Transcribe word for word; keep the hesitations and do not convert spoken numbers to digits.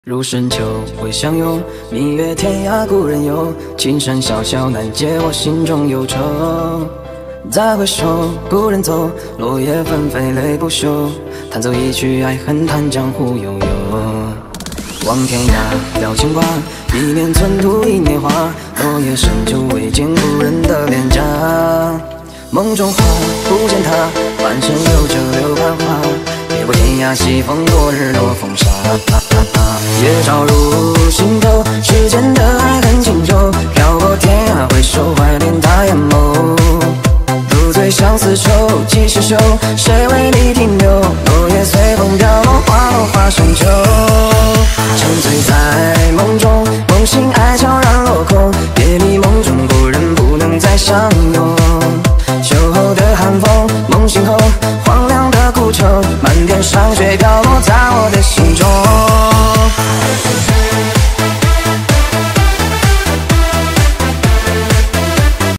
入深秋会相拥，明月天涯故人游。青山小小难解我心中忧愁。再回首，故人走，落叶纷飞泪不休。弹奏一曲爱恨，叹江湖悠悠。望天涯聊牵挂，一念寸土一年华。落叶深秋未见故人的脸颊。梦中花，不见他，半生有着柳繁华。别过天涯西风，落日落风沙。夜照入心头，世间的爱恨情仇。飘过天涯，回首怀恋他眼眸。独醉相思愁，几时休？谁为你停留？落叶随风飘落，花落花深秋。